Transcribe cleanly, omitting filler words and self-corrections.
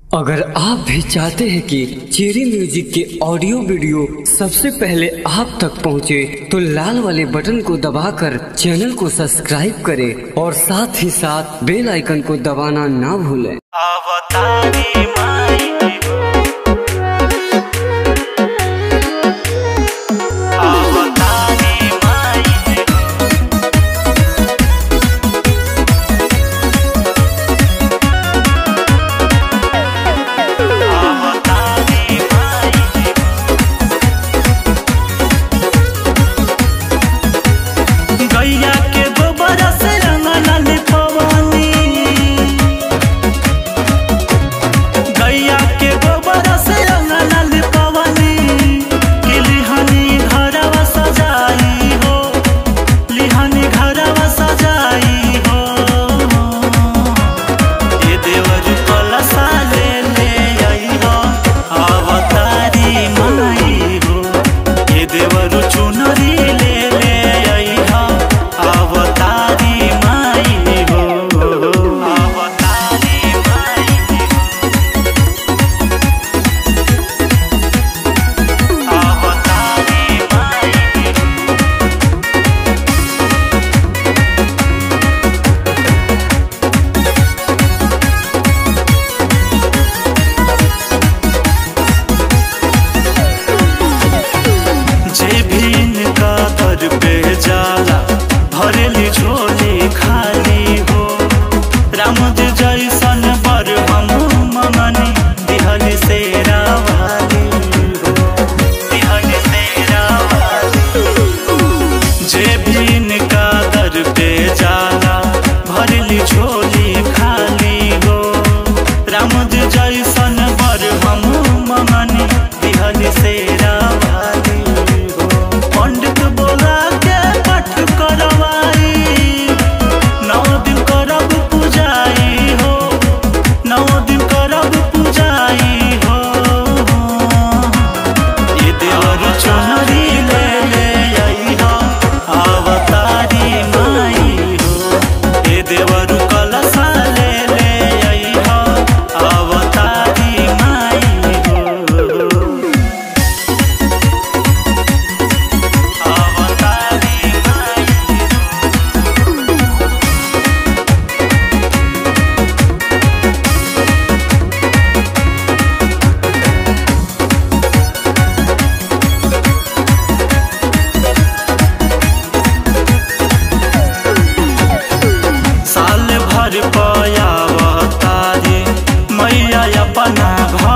अगर आप भी चाहते हैं कि चेरी म्यूजिक के ऑडियो वीडियो सबसे पहले आप तक पहुंचे, तो लाल वाले बटन को दबाकर चैनल को सब्सक्राइब करें और साथ ही साथ बेल आइकन को दबाना ना भूलें। पाया तारी मैया अपना